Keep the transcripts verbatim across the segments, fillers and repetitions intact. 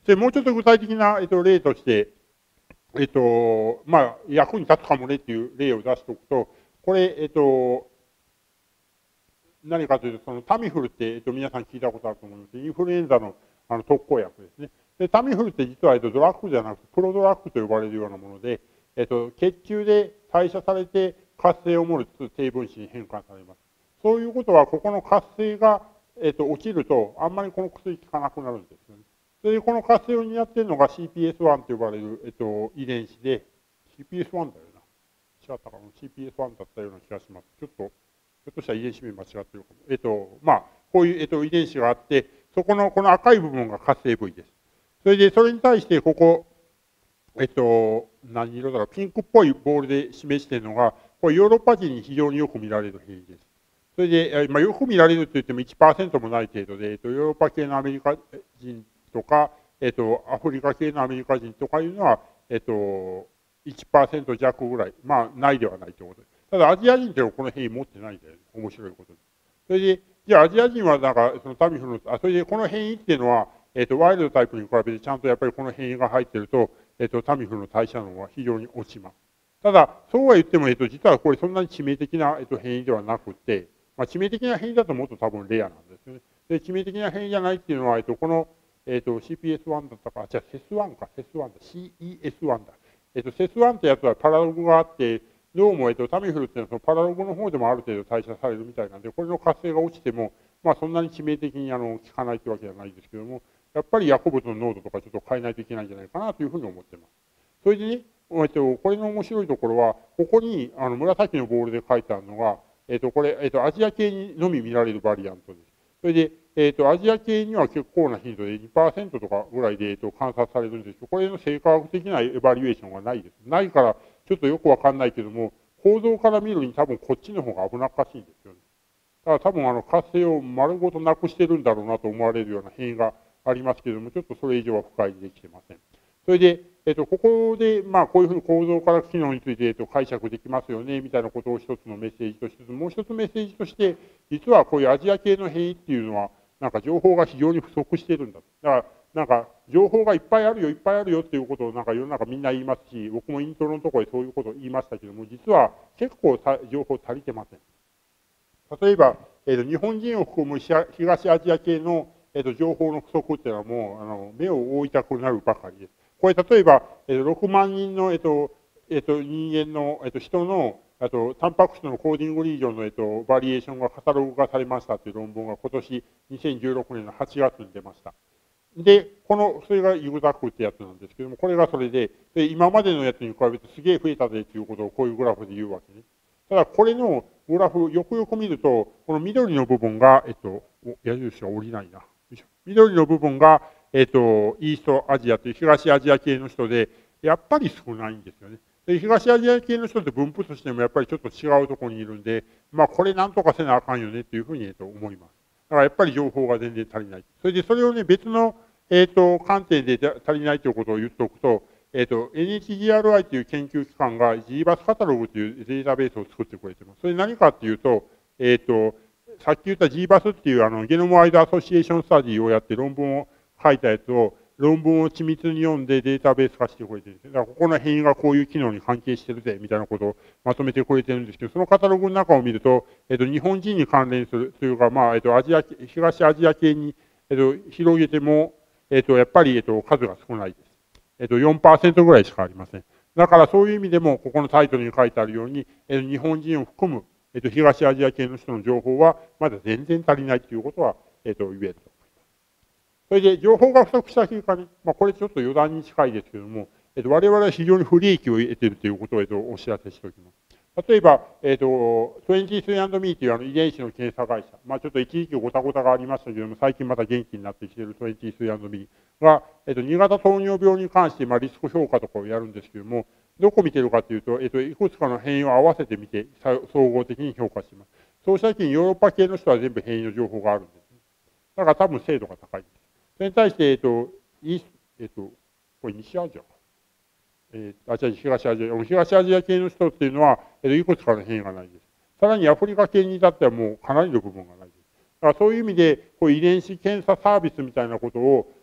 で、もうちょっと具体的な、えっと、例として、えっと、まあ、役に立つかもねっていう例を出しておくと、これ、えっと、何かというと、そのタミフルって、えっと、皆さん聞いたことあると思います。インフルエンザのあの特効薬ですね。で、タミフルって実は、えっと、ドラッグじゃなくて、プロドラッグと呼ばれるようなもので、えっと、血中で代謝されて活性を漏れつ低分子に変換されます。そういうことは、ここの活性が、えっと、起きると、あんまりこの薬効かなくなるんですよね。それで、この活性を担っているのが シーピーエスワン と呼ばれる、えっと、遺伝子で、シーピーエスワン だよな。違ったかな ?シーピーエスワン だったような気がします。ちょっと、ひょっとしたら遺伝子名間違ってるかも。えっと、まあ、こういう、えっと、遺伝子があって、そこの、この赤い部分が活性部位です。それで、それに対して、ここ、えっと、何色だろう、ピンクっぽいボールで示しているのが、これヨーロッパ人に非常によく見られる変異です。それで、まあ、よく見られると言っても いちパーセント もない程度で、えっと、ヨーロッパ系のアメリカ人とか、えっと、アフリカ系のアメリカ人とかいうのは、えっと、いちパーセント 弱ぐらい、まあ、ないではないということです。ただ、アジア人っていうのはこの変異持ってないんだよね。面白いことです。それで、じゃあ、アジア人はなんか、そのタミフルの、あ、それでこの変異っていうのは、えっと、ワイルドタイプに比べてちゃんとやっぱりこの変異が入ってると、えっと、タミフルの代謝能は非常に落ちます。ただ、そうは言っても、えっと、実はこれそんなに致命的な、えっと、変異ではなくて、まあ、致命的な変異だともっと多分レアなんですよね。で、致命的な変異じゃないっていうのは、えっと、この、えっと、シーピーエスワン だったか、じゃあ、セスワン か、セスワン だ、シーイーエスワン だ。えっと、セスワン ってやつはパラログがあって、どうも、えっと、タミフルっていうのはそのパラログの方でもある程度代謝されるみたいなんで、これの活性が落ちても、まあ、そんなに致命的にあの効かないってわけじゃないですけども、やっぱり薬物の濃度とかちょっと変えないといけないんじゃないかなというふうに思っています。それでね、えっと、これの面白いところは、ここにあの紫のボールで書いてあるのが、えっと、これ、えっと、アジア系にのみ見られるバリアントです。それで、えっと、アジア系には結構な頻度で にパーセント とかぐらいで、えっと、観察されるんですけど、これの生化学的なエバリエーションがないです。ないから、ちょっとよくわかんないけども、構造から見るに多分こっちの方が危なっかしいんですよね。だから多分あの活性を丸ごとなくしてるんだろうなと思われるような変異がありますけれども、ちょっとそれ以上は深入りできてません。それで、えっと、ここで、まあ、こういうふうに構造から機能について、えっと、解釈できますよね、みたいなことを一つのメッセージとしつつ、もう一つメッセージとして、実はこういうアジア系の変異っていうのは、なんか情報が非常に不足しているんだ。だから、なんか、情報がいっぱいあるよ、いっぱいあるよっていうことをなんか世の中みんな言いますし、僕もイントロのところでそういうことを言いましたけども、実は結構情報足りてません。例えば、えー、と日本人を含む東アジア系の、えー、と情報の不足っていうのはもうあの目を覆いたくなるばかりです。これ例えば、えー、ろくまんにんの、えーとえー、と人間の、えー、と人のあとタンパク質のコーディングリージョンの、えー、とバリエーションがカタログ化されましたという論文が今年にせんじゅうろくねんのはちがつに出ました。で、この、それがユグザックってやつなんですけども、これがそれで、で今までのやつに比べてすげえ増えたぜということをこういうグラフで言うわけね。ただ、これのグラフ、よくよく見ると、この緑の部分が、えっと、矢印が降りないな。緑の部分が、えっと、イーストアジアという東アジア系の人で、やっぱり少ないんですよね。で東アジア系の人って分布としてもやっぱりちょっと違うところにいるんで、まあ、これなんとかせなあかんよねっていうふうに、えっと、思います。だからやっぱり情報が全然足りない。それで、それをね、別の、えっと、観点で足りないということを言っておくと、えっと、エヌエイチジーアールアイ という研究機関が ジーバス カタログというデータベースを作ってくれています。それ何かっていうと、えっと、さっき言った ジーバス っていうあのゲノムワイドアソシエーションスタディをやって論文を書いたやつを、論文を緻密に読んでデータベース化してくれてるんです。だからここの変異がこういう機能に関係してるぜ、みたいなことをまとめてくれてるんですけど、そのカタログの中を見ると、えっと、日本人に関連するというか、まあ、えっと、アジア、東アジア系に、えっと、広げても、えっと、やっぱり、えっと、数が少ないです。えっと、よんパーセント ぐらいしかありません。だからそういう意味でも、ここのタイトルに書いてあるように、えっと、日本人を含む、えっと、東アジア系の人の情報は、まだ全然足りないということは、えっと、言えると思います。それで、情報が不足した結果ね、まあ、これちょっと余談に近いですけども、えっと、我々は非常に不利益を得ているということを、えっと、お知らせしておきます。例えば、えっ、ー、と、にじゅうさんアンドミー というあの遺伝子の検査会社。まあちょっと一時期ごたごたがありましたけども、最近また元気になってきている にじゅうさんアンドミー が、えっ、ー、と、に型糖尿病に関して、まあリスク評価とかをやるんですけども、どこ見てるかというと、えっ、ー、と、いくつかの変異を合わせてみて、総合的に評価します。そうした時にヨーロッパ系の人は全部変異の情報があるんですね。だから多分精度が高いです。それに対して、えっ、ー、と、えっ、ー、と、これ西アジアか。えー、あ、じゃあ東アジア、東アジア系の人っていうのは、えー、いくつかの変異がないです。さらにアフリカ系に至ってはもうかなりの部分がないです。だからそういう意味で、こう遺伝子検査サービスみたいなことを、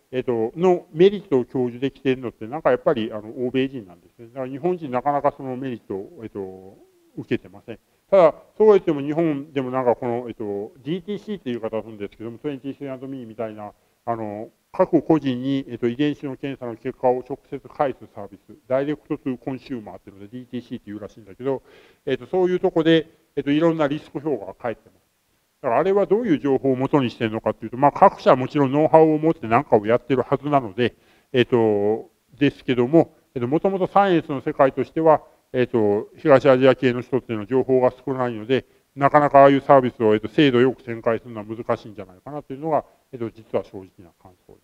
えっと、のメリットを享受できているのって、なんかやっぱりあの欧米人なんですね。だから日本人なかなかそのメリットを、えっと、受けてません。ただ、そうは言っても日本でもなんかこの、えっと、ディーティーシー という方がするんですけども、トゥエンティースリーアンドミー みたいな、あの、各個人に、えっと、遺伝子の検査の結果を直接返すサービス、ダイレクトトゥコンシューマーっていうので ディーティーシー っていうらしいんだけど、えっと、そういうとこで、えっと、いろんなリスク評価が返ってます。だからあれはどういう情報を元にしているのかっていうと、まあ、各社はもちろんノウハウを持って何かをやってるはずなので、えっと、ですけども、えっと、もともとサイエンスの世界としては、えっと、東アジア系の人っていうのは情報が少ないので、なかなかああいうサービスを、えっと、精度よく展開するのは難しいんじゃないかなというのが、えっと、実は正直な感想です。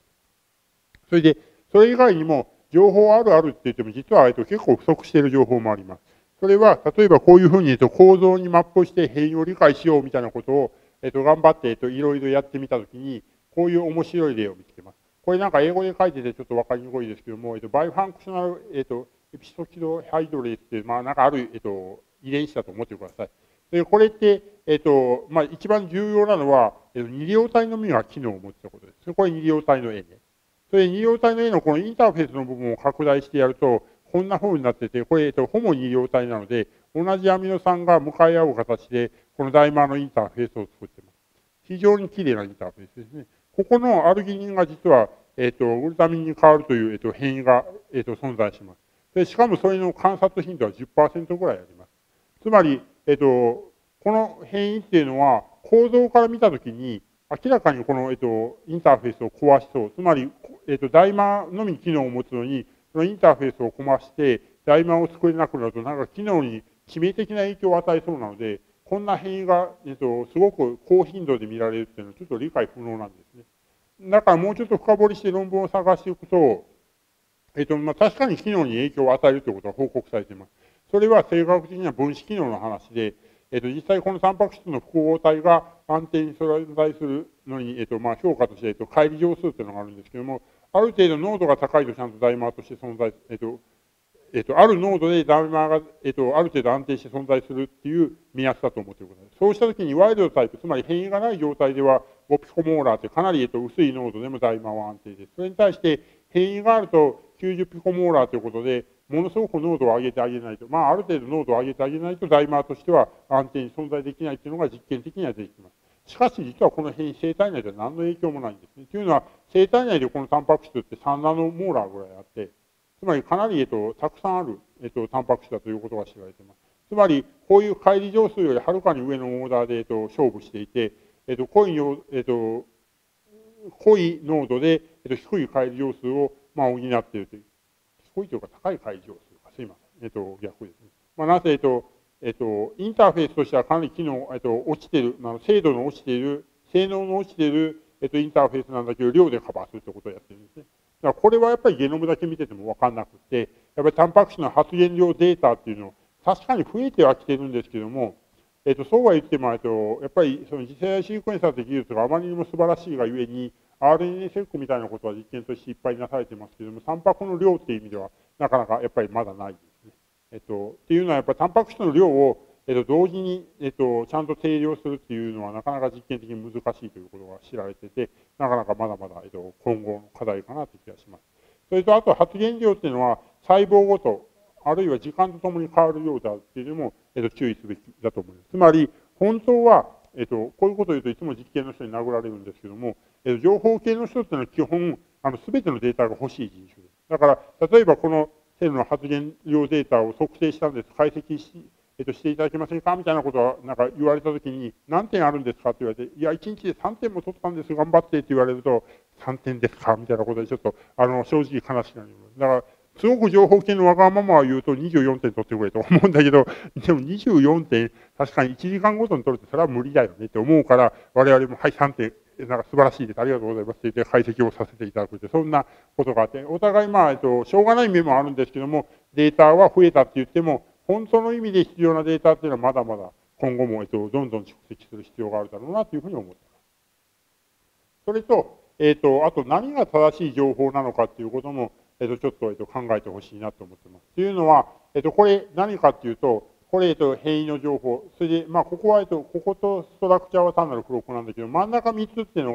それで、それ以外にも、情報あるあるって言っても、実は、えっと、結構不足している情報もあります。それは、例えばこういうふうに、えっと、構造にマップして変異を理解しようみたいなことを、えっと、頑張って、えっと、いろいろやってみたときに、こういう面白い例を見つけます。これなんか英語で書いててちょっとわかりにくいですけども、えっと、バイファンクショナル、えっと、エピストキドハイドレースって、まあなんかある、えっと、遺伝子だと思ってください。で、これって、えっと、まあ一番重要なのは、えっと、二量体のみが機能を持つということです。これ二量体の A ね。それ二量体の A のこのインターフェースの部分を拡大してやると、こんな風になってて、これ、えっと、ホモ二量体なので、同じアミノ酸が向かい合う形で、このダイマーのインターフェースを作っています。非常に綺麗なインターフェースですね。ここのアルギニンが実は、えっと、グルタミンに変わるという、えっと、変異が、えっと、存在します。で、しかもそれの観察頻度は じゅっパーセント ぐらいあります。つまり、えっと、この変異っていうのは、構造から見たときに、明らかにこの、えっと、インターフェースを壊しそう。つまり、えっと、ダイマーのみ機能を持つのに、そのインターフェースを壊して、ダイマーを作れなくなると、なんか機能に致命的な影響を与えそうなので、こんな変異が、えっと、すごく高頻度で見られるっていうのはちょっと理解不能なんですね。だからもうちょっと深掘りして論文を探していくと、えっと、まあ、確かに機能に影響を与えるということは報告されています。それは生学的には分子機能の話で、えっと、実際このタンパク質の複合体が安定に存在するのに、えっと、まあ、評価として、えっと、乖離乗数っていうのがあるんですけども、ある程度濃度が高いとちゃんとダイマーとして存在、えっと、えっと、ある濃度でダイマーが、えっと、ある程度安定して存在するっていう目安だと思ってください。そうしたときにワイルドタイプ、つまり変異がない状態では、ごピコモーラーってかなり、えっと、薄い濃度でもダイマーは安定です。それに対して変異があるときゅうじゅうピコモーラーということで、ものすごく濃度を上げてあげないと、まあ、ある程度濃度を上げてあげないとダイマーとしては安定に存在できないというのが実験的には出てきます。しかし、実はこの変異、生体内では何の影響もないんですね。というのは、生体内でこのタンパク質ってさんナノモーラーぐらいあって、つまりかなり、えっと、たくさんある、えっと、タンパク質だということが知られています。つまり、こういう乖離乗数よりはるかに上のオーダーで、えっと、勝負していて、えっと、濃い、えっと、濃い濃度で、えっと、低い乖離乗数を、まあ、補っているという。低いというか高い乖離乗数か。すいません。えっと、逆ですね。まあ、なぜ、えっと、えっと、インターフェースとしてはかなり機能、えっと、落ちている、まあ、精度の落ちている、性能の落ちている、えっと、インターフェースなんだけど、量でカバーするということをやってるんですね。だからこれはやっぱりゲノムだけ見ててもわかんなくて、やっぱりタンパク質の発現量データっていうのを、確かに増えてはきてるんですけども、えっと、そうは言っても、えっと、やっぱりその次世代シークエンサーという技術があまりにも素晴らしいがゆえに、アールエヌエー セックみたいなことは実験としていっぱいなされてますけども、タンパクの量っていう意味では、なかなかやっぱりまだないですね。えっと、っていうのはやっぱりタンパク質の量を、えっと、同時に、えっと、ちゃんと定量するっていうのはなかなか実験的に難しいということが知られてて、なかなかまだまだ、えっと、今後の課題かなという気がします。それと、あと発現量っていうのは、細胞ごと、あるいは時間とともに変わるようだっていうのも、えっと、注意すべきだと思います。つまり、本当は、えっと、こういうことを言うといつも実験の人に殴られるんですけども、えっと、情報系の人っていうのは基本、あの、すべてのデータが欲しい人種です。だから、例えばこのセルの発現量データを測定したんです、解析し、えっと、していただけませんかみたいなことは、なんか言われたときに、何点あるんですかって言われて、いや、いちにちでさんてんも取ったんです、頑張ってって言われると、さんてんですかみたいなことでちょっと、あの、正直悲しくなります。だから、すごく情報系のわがままを言うとにじゅうよんてん取ってくれと思うんだけど、でもにじゅうよんてん、確かにいちじかんごとに取るってそれは無理だよねって思うから、我々もはいさんてん、なんか素晴らしいです。ありがとうございますって言って解析をさせていただくって、そんなことがあって、お互いまあ、えっと、しょうがない面もあるんですけども、データは増えたって言っても、本当の意味で必要なデータっていうのはまだまだ今後も、えっと、どんどん蓄積する必要があるだろうなというふうに思っています。それと、えっと、あと何が正しい情報なのかっていうことも、えっと、ちょっと、えっと、考えてほしいなと思ってます。というのは、えっと、これ何かっていうと、これ、えっと、変異の情報。それで、まあ、ここは、えっと、こことストラクチャーは単なる付録なんだけど、真ん中みっつっていうのが、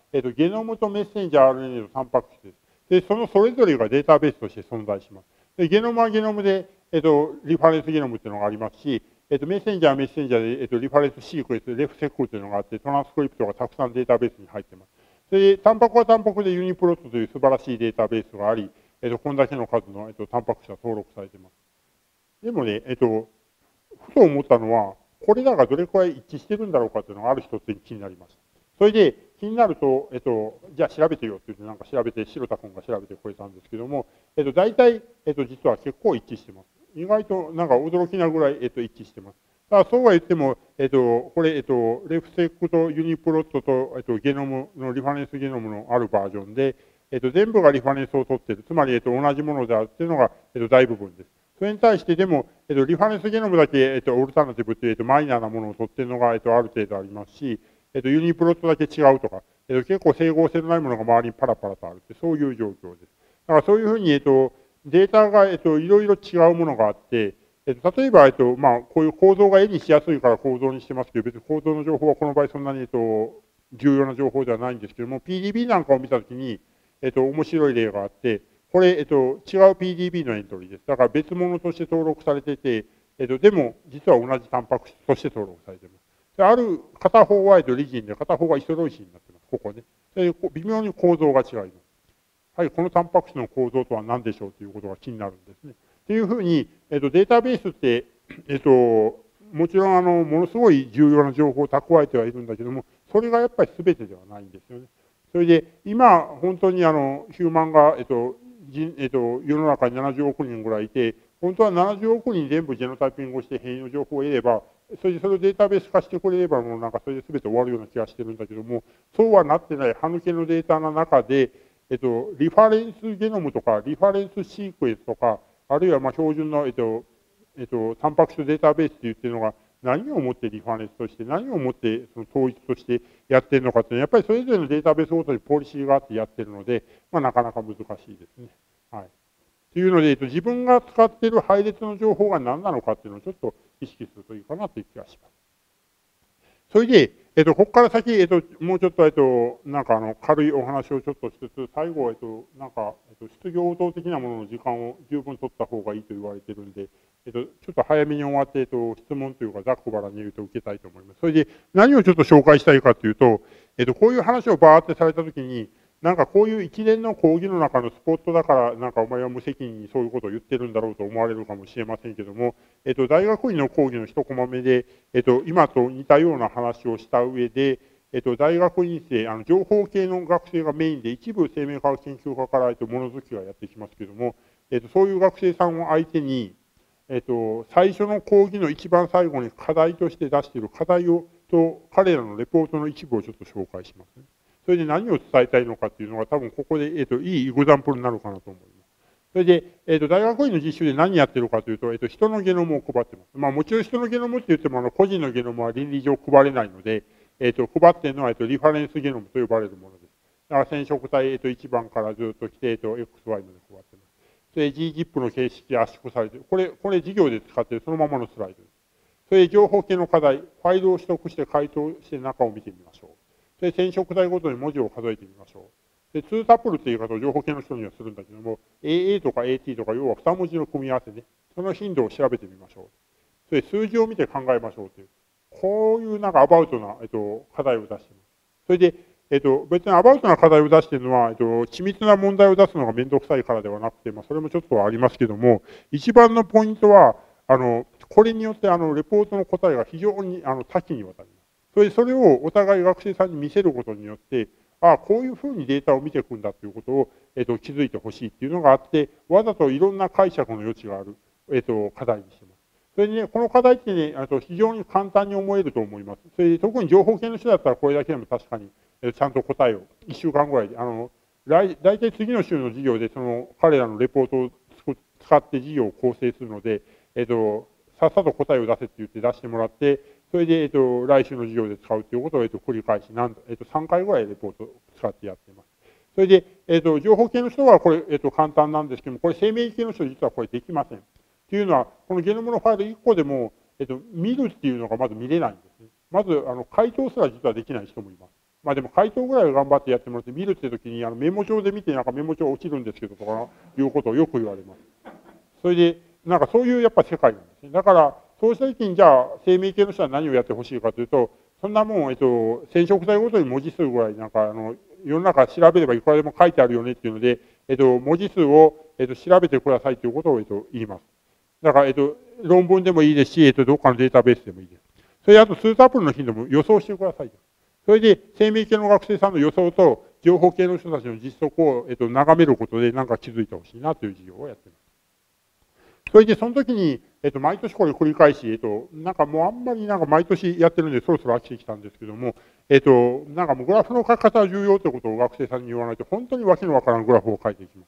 えっと、ゲノムとメッセンジャー アールエヌエー のタンパク質です。で、そのそれぞれがデータベースとして存在します。で、ゲノムはゲノムで、えっと、リファレンスゲノムっていうのがありますし、えっと、メッセンジャーはメッセンジャーで、えっと、リファレンスシークエンス、レフセクというのがあって、トランスクリプトがたくさんデータベースに入っています。それで、タンパクはタンパクでユニプロットという素晴らしいデータベースがあり、えっと、こんだけの数の、えっと、タンパク質が登録されています。でもね、えっと、ふと思ったのは、これらがどれくらい一致してるんだろうかっていうのがある一つに気になりました。それで、気になると、えっと、じゃあ調べてよって言って、なんか調べて、白田君が調べてくれたんですけども、えっと、大体、えっと、実は結構一致してます。意外となんか驚きなぐらい、えっと、一致してます。だからそうは言っても、えっと、これ、えっと、レフセクとユニプロットと、えっと、ゲノムのリファレンスゲノムのあるバージョンで、えっと、全部がリファレンスを取っている。つまり、えっと、同じものであるっていうのが、えっと、大部分です。それに対してでも、えっと、リファレンスゲノムだけ、えっと、オルタナティブっていう、えっと、マイナーなものを取っているのが、えっと、ある程度ありますし、えっと、ユニプロットだけ違うとか、えっと、結構整合性のないものが周りにパラパラとあるって、そういう状況です。だからそういうふうに、えっと、データが、えっと、いろいろ違うものがあって、えっと、例えば、えっと、まあ、こういう構造が絵にしやすいから構造にしてますけど、別に構造の情報はこの場合そんなに、えっと、重要な情報ではないんですけども、ピーディービー なんかを見たときに、えっと、面白い例があって、これ、えっと、違う ピーディービー のエントリーです。だから別物として登録されていて、えっと、でも、実は同じタンパク質として登録されています。である、片方は、えっと、リジンで、片方がイソロイシンになっています。ここね。で微妙に構造が違います。はい、このタンパク質の構造とは何でしょうということが気になるんですね。っていうふうに、えっと、データベースって、えっと、もちろん、あの、ものすごい重要な情報を蓄えてはいるんだけども、それがやっぱり全てではないんですよね。それで、今、本当にあの、ヒューマンが、えっと、人えっと、世の中にななじゅうおくにんぐらいいて、本当はななじゅうおくにん全部ジェノタイピングをして変異の情報を得れば、それでそれをデータベース化してくれれば、もうなんかそれで全て終わるような気がしてるんだけども、そうはなってない歯抜けのデータの中で、えっと、リファレンスゲノムとか、リファレンスシークエンスとか、あるいはまあ標準の、えっと、えっと、タンパク質データベースって言ってるのが、何をもってリファレンスとして、何をもってその統一としてやってるのかっていうのは、やっぱりそれぞれのデータベースごとにポリシーがあってやってるので、まあ、なかなか難しいですね。はい。というので、えっと、自分が使っている配列の情報が何なのかっていうのをちょっと意識するといいかなという気がします。それで、えっと、ここから先、えっと、もうちょっと、えっと、なんかあの、軽いお話をちょっとしつつ、最後は、えっと、なんか、えっと、質疑応答的なものの時間を十分取った方がいいと言われているんで、えっと、ちょっと早めに終わって、えっと、質問というか、ざっくばらんに言うと受けたいと思います。それで、何をちょっと紹介したいかというと、えっと、こういう話をバーってされたときに、なんかこういう一連の講義の中のスポットだから、なんかお前は無責任にそういうことを言ってるんだろうと思われるかもしれませんけども、えっと、大学院の講義の一コマ目で、えっと、今と似たような話をした上で、えっと、大学院生、あの、情報系の学生がメインで、一部生命科学研究科から、えっと、ものづくりがやってきますけども、えっと、そういう学生さんを相手に、えっと、最初の講義の一番最後に課題として出している課題を、と、彼らのレポートの一部をちょっと紹介しますね。それで何を伝えたいのかっていうのが多分ここで、えっと、いいエグザンプルになるかなと思います。それで、えっと、大学院の実習で何やってるかというと、えっと、人のゲノムを配ってます。まあ、もちろん人のゲノムって言っても、あの、個人のゲノムは倫理上配れないので、えっと、配っているのは、えっと、リファレンスゲノムと呼ばれるものです。だから染色体、えっと、いちばんからずっと来て、えっと、エックスワイ まで配ってます。それで ジージップ の形式圧縮されている。これ、これ授業で使っているそのままのスライドです。それで情報系の課題、ファイルを取得して回答して中を見てみましょう。それで染色体ごとに文字を数えてみましょう。で、ツータプルっていう言い方を情報系の人にはするんだけども、エーエー とか エーティー とか要はに文字の組み合わせね。その頻度を調べてみましょう。それで数字を見て考えましょうという。こういうなんかアバウトな、えっと、課題を出しています。それで、えっと、別にアバウトな課題を出しているのは、えっと、緻密な問題を出すのがめんどくさいからではなくて、まあ、それもちょっとはありますけども、一番のポイントは、あの、これによって、あの、レポートの答えが非常に、あの、多岐にわたります。それで、それをお互い学生さんに見せることによって、ああ、こういうふうにデータを見ていくんだということを、えっと、気づいてほしいっていうのがあって、わざといろんな解釈の余地がある、えっと、課題にしてます。それにね、この課題ってね、あと非常に簡単に思えると思います。それで、特に情報系の人だったらこれだけでも確かに、えちゃんと答えを、いっしゅうかんぐらいで、あの、来、大体次の週の授業で、その、彼らのレポートを使って授業を構成するので、えっと、さっさと答えを出せって言って出してもらって、それで、えっと、来週の授業で使うということを、えっと、繰り返し、なんえっと、さんかいぐらいレポートを使ってやっています。それで、えっと、情報系の人はこれ、えっと、簡単なんですけども、これ生命系の人実はこれできません。っていうのは、このゲノムのファイルいっこでも、えっと、見るっていうのがまず見れないんですね。まず、あの、回答すら実はできない人もいます。 まあでも回答ぐらいは頑張ってやってもらって、見るって時にあのメモ帳で見て、なんかメモ帳落ちるんですけどとかいうことをよく言われます。それで、なんかそういうやっぱ世界なんですね。だから、そうした時にじゃあ生命系の人は何をやってほしいかというと、そんなもん、えっと、染色体ごとに文字数ぐらい、なんかあの、世の中調べればいくらでも書いてあるよねっていうので、えっと、文字数を、えっと、調べてくださいということを、えっと、言います。だから、えっと、論文でもいいですし、えっと、どっかのデータベースでもいいです。それであと、数サンプルの頻度も予想してください。それで、生命系の学生さんの予想と、情報系の人たちの実測を、えっと、眺めることで、なんか気づいてほしいなという授業をやっています。それで、その時に、えっと、毎年これ繰り返し、えっと、なんかもうあんまりなんか毎年やってるんで、そろそろ飽きてきたんですけども、えっと、なんかもうグラフの書き方は重要ということを学生さんに言わないと、本当にわけのわからんグラフを書いていきます。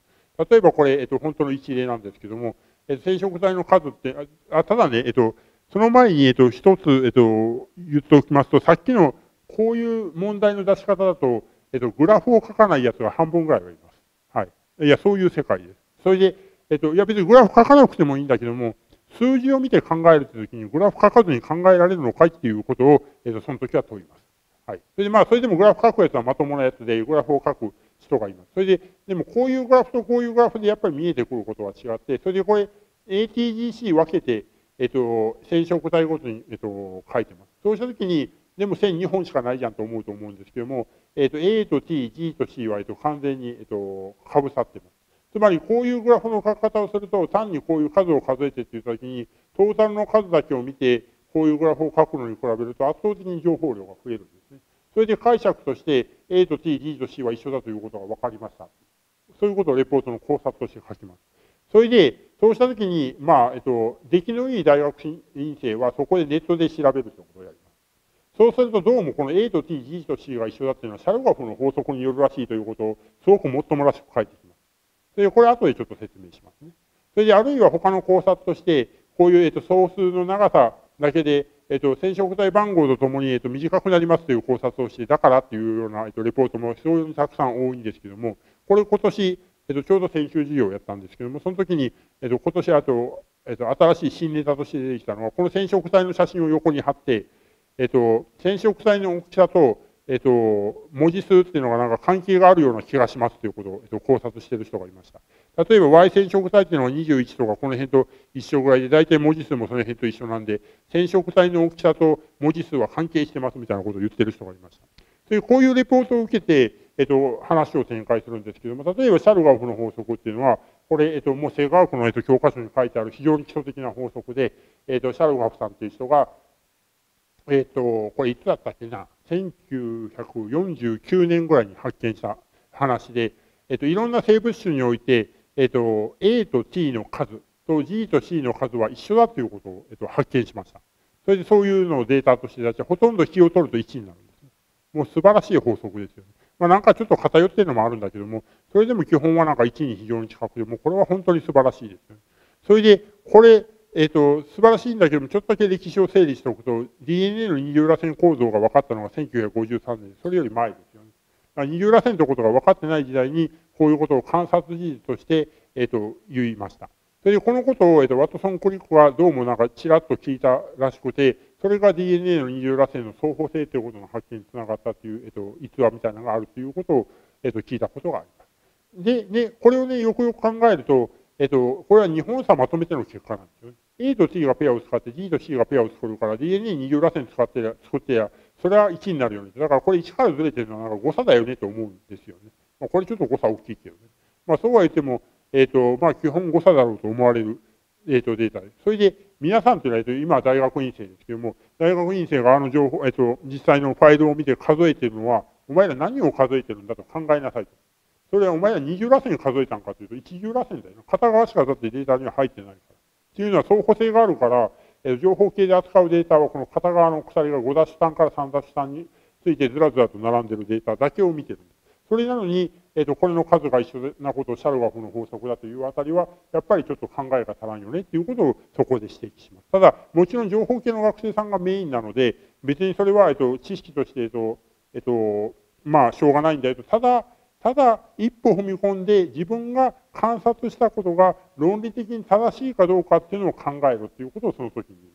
例えばこれ、えっと、本当の一例なんですけども、えっと、染色体の数って、あただね、えっと、その前に、えっと、一つ、えっと、言っておきますと、さっきのこういう問題の出し方だと、えっと、グラフを書かないやつが半分ぐらいはいます。はい。いや、そういう世界です。それで、えっと、いや別にグラフ書かなくてもいいんだけども、数字を見て考えるというときに、グラフ書かずに考えられるのかいっていうことを、えっと、その時は問います。はい。それでまあ、それでもグラフ書くやつはまともなやつで、グラフを書く人がいます。それで、でもこういうグラフとこういうグラフでやっぱり見えてくることは違って、それでこれ、エーティージーシー 分けて、えっと、染色体ごとに、えっと、書いてます。そうしたときに、でも線にほんしかないじゃんと思うと思うんですけども、えっと、A と T、G と C は、えっと、完全に、えっと、被さってます。つまり、こういうグラフの書き方をすると、単にこういう数を数えてっていうときに、トータルの数だけを見て、こういうグラフを書くのに比べると、圧倒的に情報量が増えるんですね。それで解釈として、A と T、G と C は一緒だということが分かりました。そういうことをレポートの考察として書きます。それで、そうしたときに、まあ、えっと、出来のいい大学院生は、そこでネットで調べるということをやります。そうすると、どうもこの A と T、G と C が一緒だっていうのは、シャルガフの法則によるらしいということを、すごくもっともらしく書いてきます。それで、これ後でちょっと説明しますね。それで、あるいは他の考察として、こういう、えっと、総数の長さだけで、えっと、染色体番号とともに、えっと、短くなりますという考察をして、だからっていうような、えっと、レポートも非常にたくさん多いんですけども、これ今年、えっと、ちょうど先週授業をやったんですけども、その時に、えっと、今年あと、えっと、新しい新ネタとして出てきたのは、この染色体の写真を横に貼って、えっと、染色体の大きさと、えっと、文字数っていうのがなんか関係があるような気がしますということを、えっと、考察している人がいました。例えば Y 染色体っていうのはにじゅういちとかこの辺と一緒ぐらいで、大体文字数もその辺と一緒なんで、染色体の大きさと文字数は関係してますみたいなことを言ってる人がいました。そういうこういうレポートを受けて、えっと、話を展開するんですけども、例えばシャルガフの法則っていうのは、これ、えっと、もう生化学の、えっと、教科書に書いてある非常に基礎的な法則で、えっと、シャルガフさんっていう人が、えっと、これいつだったっけな、せんきゅうひゃくよんじゅうきゅうねんぐらいに発見した話で、えっと、いろんな生物種において、えっと、A と T の数と G と C の数は一緒だということを、えっと、発見しました。それでそういうのをデータとして出して、ほとんど引きを取るといちになるんですね。もう素晴らしい法則ですよね。まあなんかちょっと偏ってるのもあるんだけども、それでも基本はなんかいちに非常に近くて、もうこれは本当に素晴らしいですよね。それで、これ、えっと、素晴らしいんだけども、ちょっとだけ歴史を整理しておくと、ディーエヌエー の二重らせん構造が分かったのがせんきゅうひゃくごじゅうさんねん、それより前ですよね。二重らせんということが分かってない時代に、こういうことを観察事実として、えっと、言いました。それで、このことを、えっと、ワトソン・クリックはどうもなんかちらっと聞いたらしくて、それが ディーエヌエー の二重らせんの相補性ということの発見につながったという、えっと、逸話みたいなのがあるということを、えっと、聞いたことがあります。で、で、これをね、よくよく考えると、えっと、これは日本差まとめての結果なんですよね。A と T がペアを使って G と C がペアを作るから ディーエヌエー 二重らせん使って作ってや、それはいちになるよね。だからこれいちからずれてるのはなんか誤差だよねと思うんですよね。まあ、これちょっと誤差大きいけどね。まあそうは言っても、えっと、まあ基本誤差だろうと思われる、えっと、データです。それで皆さんというのは、今は大学院生ですけども、大学院生があの情報、えっと、実際のファイルを見て数えているのは、お前ら何を数えてるんだと考えなさいと。それはお前ら二重らせん数えたんかというと、一重らせんだよ。片側しかだってデータには入ってないから。っていうのは相補性があるから、えー、情報系で扱うデータはこの片側の鎖がごダッシュ単からさんダッシュ単についてずらずらと並んでいるデータだけを見てるんです。それなのに、えっと、これの数が一緒なことをシャルガフの法則だというあたりは、やっぱりちょっと考えが足らんよねっていうことをそこで指摘します。ただ、もちろん情報系の学生さんがメインなので、別にそれは、えっと、知識として、えっと、えっと、まあ、しょうがないんだよと。ただ、ただ、一歩踏み込んで自分が観察したことが論理的に正しいかどうかっていうのを考えるということをその時に言います。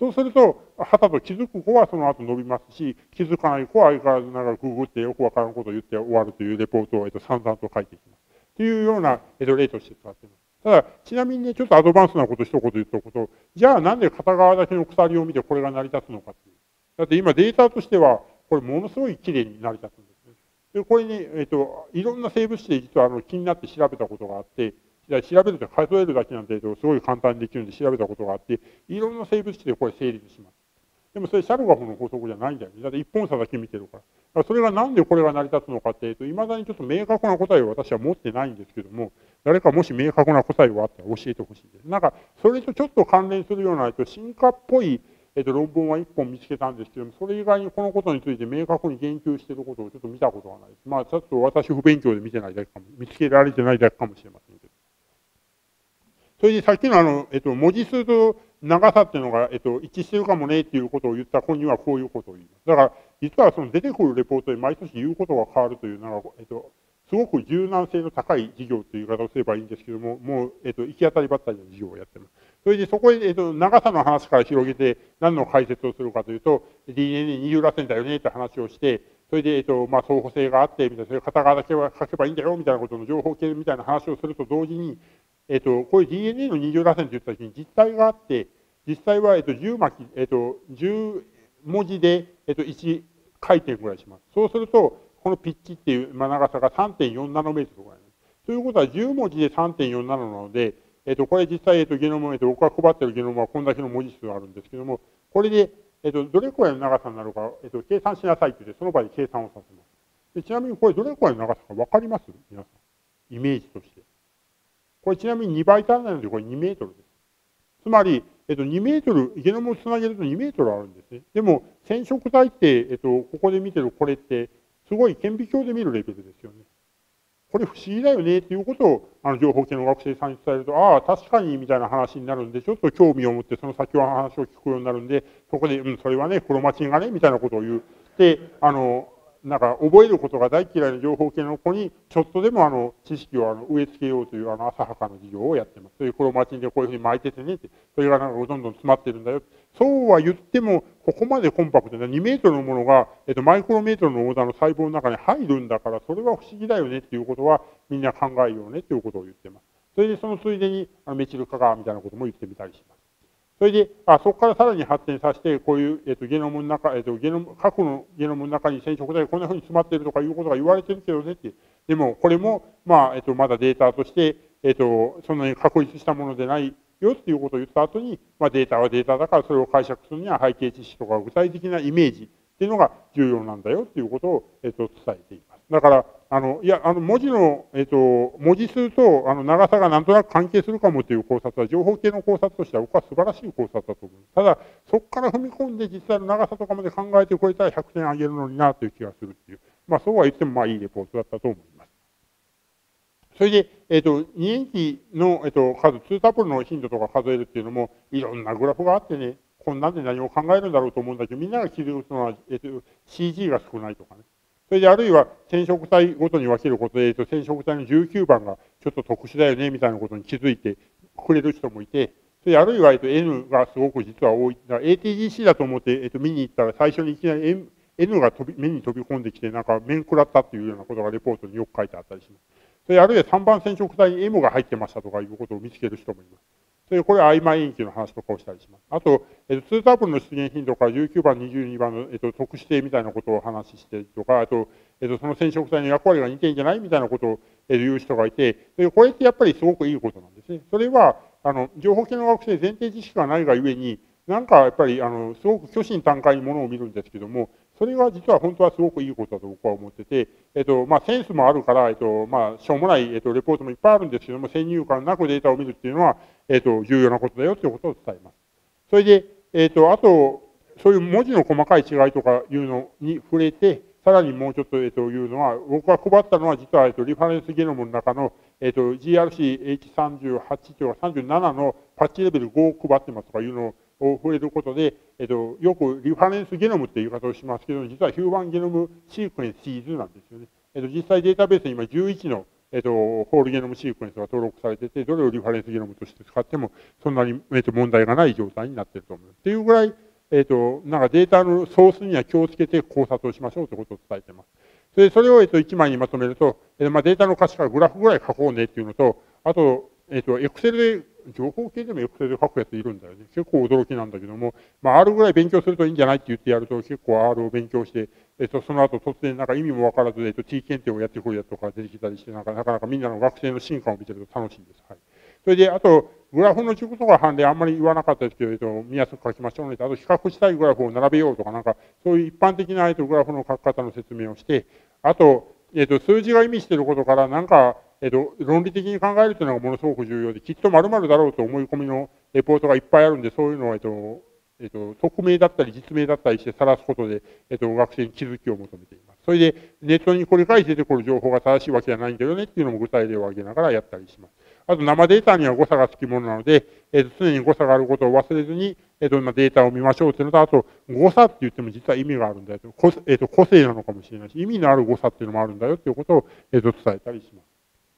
そうすると、はたと気づく子はその後伸びますし、気づかない子は相変わらずなんかググってよくわからんことを言って終わるというレポートを、えっと、散々と書いていきます。というような、えっと、例として使っています。ただ、ちなみにね、ちょっとアドバンスなこと一言言っておくと、じゃあなんで片側だけの鎖を見てこれが成り立つのかっていう。だって今データとしては、これものすごい綺麗に成り立つんですね。で、これに、えっと、いろんな生物史で実はあの気になって調べたことがあって、調べると数えるだけなんて、すごい簡単にできるんで調べたことがあって、いろんな生物史でこれ成立します。でもそれシャルガフの法則じゃないんだよね。だって一本差だけ見てるから。だからそれがなんでこれが成り立つのかっていうと、未だにちょっと明確な答えを私は持ってないんですけども、誰かもし明確な答えがあったら教えてほしいです。なんか、それとちょっと関連するような、進化っぽい、えっと、論文は一本見つけたんですけども、それ以外にこのことについて明確に言及していることをちょっと見たことがないです。まあ、ちょっと私不勉強で見てないだけかも、見つけられてないだけかもしれませんけど。それでさっきのあの、えっと、文字数と長さっていうのが、えっと、一致してるかもねっていうことを言った子にはこういうことを言います。だから、実はその出てくるレポートで毎年言うことが変わるという、なんか、えっと、すごく柔軟性の高い事業という言い方をすればいいんですけども、もう、えっと、行き当たりばったりの事業をやってます。それでそこで、えっと、長さの話から広げて何の解説をするかというと、ディーエヌエー 二重らせんだよねって話をして、それで、えっと、まあ、相補性があって、みたいな、それ片側だけは書けばいいんだよ、みたいなことの情報系みたいな話をすると同時に、えっと、こういう ディーエヌエー の二重らせんって言ったときに実態があって、実際は、えっと、じゅう巻き、えっと、じゅう文字で、えっと、いち回転ぐらいします。そうすると、このピッチっていう長さが さんてんよん ナノメートルぐらいです。ということはじゅう文字で さんてんよん ナノなので、えっと、これ実際、えっと、ゲノム、えっと、僕が配ってるゲノムはこんだけの文字数があるんですけども、これで、えっと、どれくらいの長さになるか、えっと、計算しなさいって言って、その場で計算をさせます。でちなみにこれどれくらいの長さかわかります皆さん。イメージとして。これちなみににばい足らないので、これにメートルです。つまり、えっと、にメートル、ゲノムをつなげるとにメートルあるんですね。でも、染色体って、えっと、ここで見てるこれって、すごい顕微鏡で見るレベルですよね。これ不思議だよねっていうことを、あの、情報系の学生さんに伝えると、ああ、確かに、みたいな話になるんで、ちょっと興味を持って、その先の話を聞くようになるんで、そこで、うん、それはね、クロマチンがね、みたいなことを言う。で、あの、なんか覚えることが大嫌いな情報系の子に、ちょっとでもあの、知識をあの植え付けようというあの、浅はかな事業をやってます。そういうクロマチンでこういうふうに巻いててねって、それがなんかどんどん詰まってるんだよ。そうは言っても、ここまでコンパクトなにメートルのものが、えっと、マイクロメートルのオーダーの細胞の中に入るんだから、それは不思議だよねっていうことは、みんな考えようねっていうことを言ってます。それでそのついでに、あのメチル化がみたいなことも言ってみたりします。それで、あそこからさらに発展させて、こういう、えっと、ゲノムの中、えっと、ゲノム、過去のゲノムの中に染色体がこんな風に詰まっているとかいうことが言われてるけどねって。でも、これも、まあ、えっと、まだデータとして、えっと、そんなに確立したものでないよっていうことを言った後に、まあ、データはデータだからそれを解釈するには背景知識とか具体的なイメージっていうのが重要なんだよっていうことを、えっと、伝えています。だから、あの、いや、あの、文字の、えっと、文字数と、あの、長さがなんとなく関係するかもという考察は、情報系の考察としては、僕は素晴らしい考察だと思う。ただ、そこから踏み込んで実際の長さとかまで考えてくれたらひゃくてんあげるのになという気がするっていう。まあ、そうは言っても、まあ、いいレポートだったと思います。それで、えっと、二塩基の、えっと、数、ツータプルの頻度とか数えるっていうのも、いろんなグラフがあってね、こんなんで何を考えるんだろうと思うんだけど、みんなが気づくのは、えっと、シージー が少ないとかね。それであるいは染色体ごとに分けることで、染色体のじゅうきゅうばんがちょっと特殊だよね、みたいなことに気づいてくれる人もいて、それであるいは、えっと、N がすごく実は多い。だから エーティージーシー だと思って、えっと、見に行ったら最初にいきなり N, N が飛び目に飛び込んできて、なんか面食らったっていうようなことがレポートによく書いてあったりします。それあるいはさんばん染色体に M が入ってましたとかいうことを見つける人もいます。それこれ曖昧塩基の話とかをしたりします。あと、えっと、ツータープルの出現頻度からじゅうきゅうばん、にじゅうにばんの、えっと、特殊性みたいなことを話してとか、あと、えっと、その染色体の役割が似てるんじゃないみたいなことを言う人がいて、これってやっぱりすごくいいことなんですね。それは、あの、情報系の学生前提知識がないがゆえに、なんかやっぱり、あの、すごく虚心坦懐にものを見るんですけども、それが実は本当はすごくいいことだと僕は思ってて、えっと、まあ、センスもあるから、えっと、まあ、しょうもない、えっと、レポートもいっぱいあるんですけども、先入観なくデータを見るっていうのは、えっと、重要なことだよっていうことを伝えます。それで、えっと、あと、そういう文字の細かい違いとかいうのに触れて、さらにもうちょっと、えっと、いうのは、僕が配ったのは、実は、えっと、リファレンスゲノムの中の、えっと、ジーアールシーエイチさんじゅうはち というかさんじゅうななのパッチレベルごを配ってますとかいうのを触れることで、えっと、よくリファレンスゲノムっていう言い方をしますけど、実はヒューマンゲノムシークエンスシーズなんですよね。えっと、実際データベースに今じゅういちのえっと、ホールゲノムシークエンスが登録されてて、どれをリファレンスゲノムとして使っても、そんなに、えっと、問題がない状態になっていると思う。っていうぐらい、えっと、なんかデータのソースには気をつけて考察をしましょうということを伝えています。それで、それを、えっと、いちまいにまとめると、えっと、まあ、データの可視化、グラフぐらい書こうねっていうのと、あと、えっと、エクセルで、情報系でもエクセルで書くやついるんだよね。結構驚きなんだけども、まあ、R ぐらい勉強するといいんじゃないって言ってやると、結構 R を勉強して、えっと、その後突然なんか意味もわからず、えっと、T 検定をやってくるやつとか出てきたりして、なんか、なかなかみんなの学生の進化を見てると楽しいです。はい。それで、あと、グラフの軸とか判例あんまり言わなかったですけど、えっと、見やすく書きましょうね。あと、比較したいグラフを並べようとか、なんか、そういう一般的な、えっと、グラフの書き方の説明をして、あと、えっと、数字が意味していることから、なんか、えっと、論理的に考えるというのがものすごく重要で、きっと〇〇だろうと思い込みのレポートがいっぱいあるんで、そういうのを、えっと、えっと、匿名だったり実名だったりして晒すことで、えっと、学生に気づきを求めています。それで、ネットに繰り返し出てくる情報が正しいわけじゃないんだよねっていうのも具体例を挙げながらやったりします。あと、生データには誤差がつきものなので、えっと、常に誤差があることを忘れずに、えっと、今データを見ましょうというのと、あと、誤差って言っても実は意味があるんだよと、えっと、個性なのかもしれないし、意味のある誤差っていうのもあるんだよということを、えっと、伝えたりします。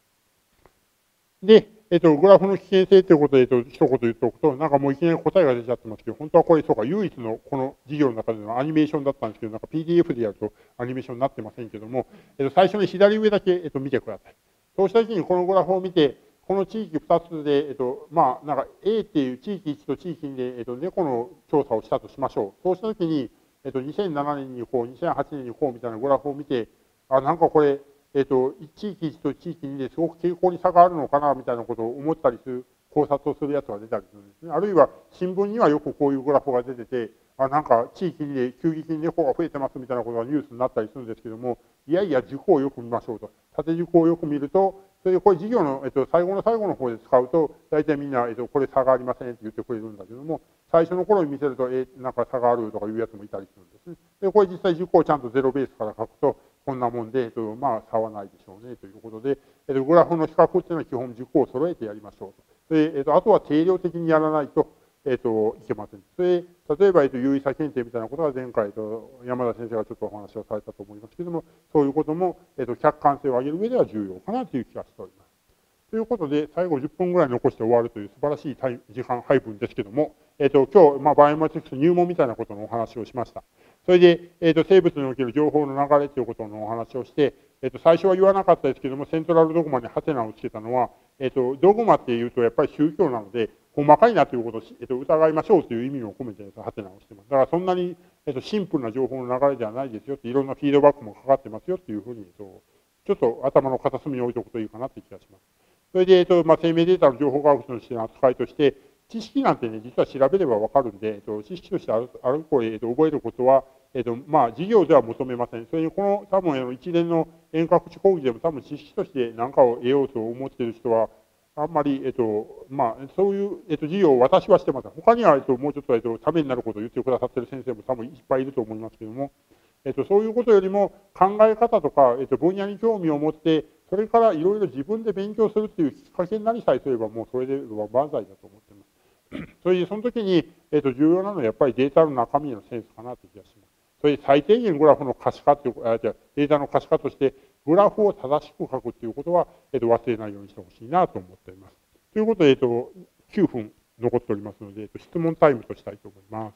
で、えっと、グラフの危険性ということで、えっと、一言言っておくと、なんかもういきなり答えが出ちゃってますけど、本当はこれ、そうか、唯一のこの授業の中でのアニメーションだったんですけど、なんか ピーディーエフ でやるとアニメーションになってませんけども、えっと、最初に左上だけ、えっと、見てください。そうしたときにこのグラフを見て、この地域ふたつで、えっと、まあ、なんか A っていう地域いちと地域にで、えっと、猫の調査をしたとしましょう。そうしたときに、えっと、にせんななねんにこう、にせんはちねんにこうみたいなグラフを見て、あ、なんかこれ、えっと、地域いちと地域にですごく傾向に差があるのかな、みたいなことを思ったりする、考察をするやつが出たりするんですね。あるいは、新聞にはよくこういうグラフが出てて、あ、なんか地域にで急激に猫が増えてますみたいなことがニュースになったりするんですけども、いやいや、軸をよく見ましょうと。縦軸をよく見ると、それでこれ授業の、えっと、最後の最後の方で使うと、大体みんな、えっと、これ差がありませんって言ってくれるんだけども、最初の頃に見せると、えなんか差があるとかいうやつもいたりするんですね。で、これ実際軸をちゃんとゼロベースから書くと、こんなもんで、えっと、まあ、差はないでしょうね、ということで、えっと、グラフの比較っていうのは基本軸を揃えてやりましょうと。で、えっと、あとは定量的にやらないと、えっと、いけません。それで、例えば、えっと、有意差検定みたいなことが前回、えっと、山田先生がちょっとお話をされたと思いますけれども、そういうことも、えっと、客観性を上げる上では重要かなという気がしております。ということで、最後じゅっぷんぐらい残して終わるという素晴らしいタイ時間配分ですけども、えっと、今日、まあ、バイオマティクス入門みたいなことのお話をしました。それで、えっと、生物における情報の流れということのお話をして、えっと、最初は言わなかったですけども、セントラルドグマにハテナをつけたのは、えっと、ドグマっていうとやっぱり宗教なので、細かいなということを、えっと、疑いましょうという意味を込めて、ハテナをしてます。だからそんなに、えっと、シンプルな情報の流れではないですよって、いろんなフィードバックもかかってますよっていうふうに、えっと、ちょっと頭の片隅に置いておくといいかなという気がします。それで、えっと、まあ、生命データの情報科学としての扱いとして、知識なんてね、実は調べればわかるんで、えっと、知識としてある、あるこれ、えっと、覚えることは、えっと、まあ、授業では求めません。それに、この、多分、一連の遠隔地講義でも多分知識として何かを得ようと思っている人は、あんまり、えっと、まあ、そういう、えっと、授業を私はしてません。他には、えっと、もうちょっと、えっと、ためになることを言ってくださっている先生も多分いっぱいいると思いますけども、えっと、そういうことよりも考え方とか、えっと、分野に興味を持って、それからいろいろ自分で勉強するっていうきっかけになりさえすれば、もうそれでは万歳だと思っています。それで、その時に、えっと、重要なのはやっぱりデータの中身のセンスかなという気がします。それで最低限グラフの可視化っていう、あ、じゃデータの可視化として、グラフを正しく書くっていうことは、えっと、忘れないようにしてほしいなと思っています。ということで、えっと、きゅうふん残っておりますので、えっと、質問タイムとしたいと思います。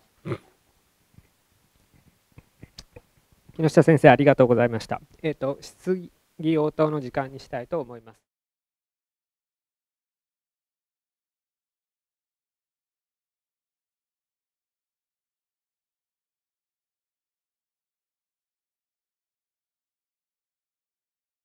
木下先生、ありがとうございました。えっと、質疑応答の時間にしたいと思います。